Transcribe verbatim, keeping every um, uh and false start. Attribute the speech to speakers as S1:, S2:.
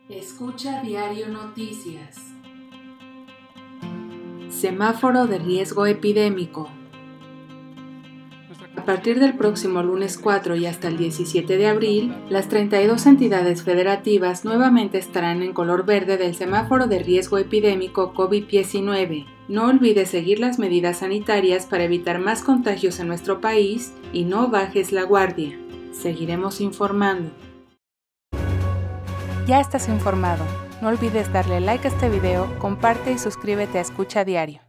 S1: Escucha Diario Noticias. Semáforo de riesgo epidémico. A partir del próximo lunes cuatro y hasta el diecisiete de abril, las treinta y dos entidades federativas nuevamente estarán en color verde del semáforo de riesgo epidémico COVID diecinueve. No olvides seguir las medidas sanitarias para evitar más contagios en nuestro país y no bajes la guardia. Seguiremos informando.
S2: Ya estás informado. No olvides darle like a este video, comparte y suscríbete a Escucha Diario.